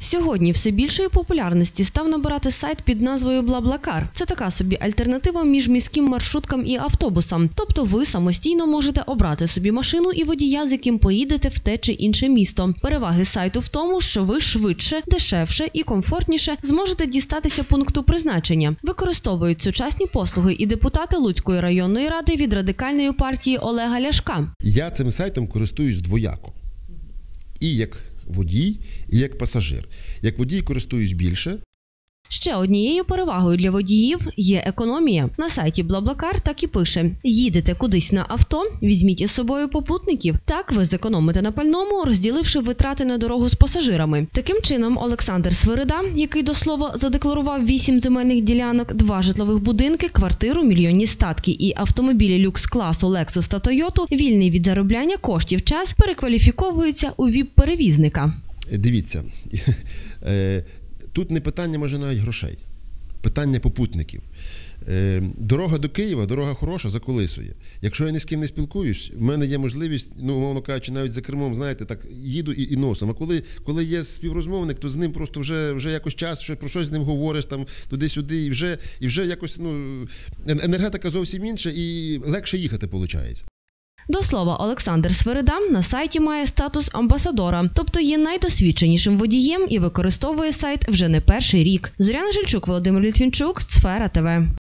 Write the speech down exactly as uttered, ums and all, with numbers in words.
Сьогодні все більшої популярності став набирати сайт під назвою BlaBlaCar. Це така собі альтернатива між міським маршруткам і автобусам. Тобто ви самостійно можете обрати собі машину і водія, з яким поїдете в те чи інше місто. Переваги сайту в тому, що ви швидше, дешевше і комфортніше зможете дістатися пункту призначення. Використовують сучасні послуги і депутати Луцької районної ради від Радикальної партії Олега Ляшка. Я цим сайтом користуюсь двояко. І як водій, і як пасажир. Як водій користуюсь більше. Ще однією перевагою для водіїв є економія. На сайті BlaBlaCar так і пише: їдете кудись на авто, візьміть із собою попутників. Так ви зекономите на пальному, розділивши витрати на дорогу з пасажирами. Таким чином, Олександр Свирида, який до слова задекларував вісім земельних ділянок, два житлових будинки, квартиру, мільйонні статки і автомобілі люкс-класу Lexus та Toyota, вільний від заробляння коштів час, перекваліфіковується у віп-перевізника. Дивіться, тут не питання, може, навіть грошей. Питання попутників. Дорога до Києва, дорога хороша, заколисує. Якщо я ні з ким не спілкуюсь, в мене є можливість, ну, умовно кажучи, навіть за кермом, знаєте, так, їду і, і носом. А коли, коли є співрозмовник, то з ним просто вже, вже якось час, що про щось з ним говориш, там, туди-сюди, і вже, і вже якось, ну, енергетика зовсім інша, і легше їхати, виходить. До слова, Олександр Свирида на сайті має статус амбасадора, тобто є найдосвідченішим водієм і використовує сайт вже не перший рік. Зоряна Жильчук, Володимир Літвінчук, Сфера ТВ.